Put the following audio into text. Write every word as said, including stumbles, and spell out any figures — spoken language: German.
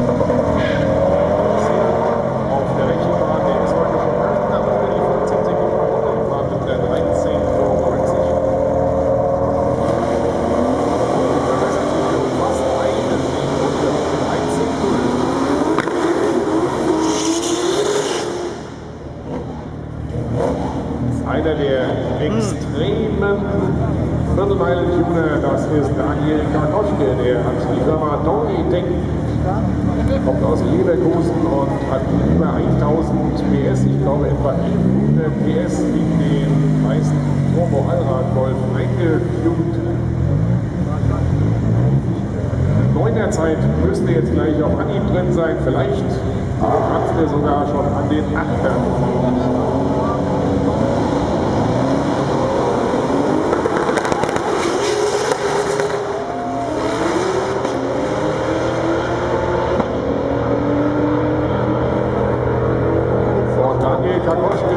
Auf der Rechenbahn, der ist heute schon mal knapp über die fünfzehn Sekunden runtergefahren mit der dreizehn fünfundneunzig. Fast eine Sekunde auf dreizehn null. Einer der extremen Viertelmeilen-Tuner, das ist Daniel Karkoschke, der hat die Firma Tony Tech, kommt aus Leverkusen und hat über tausend P S, ich glaube etwa hundert P S in den meisten Turbo-Allrad-Golf eingetunt. Neuner Zeit müsste jetzt gleich auf Anhieb drin sein, vielleicht kratzt er sogar schon an den Achtern. Karkoschke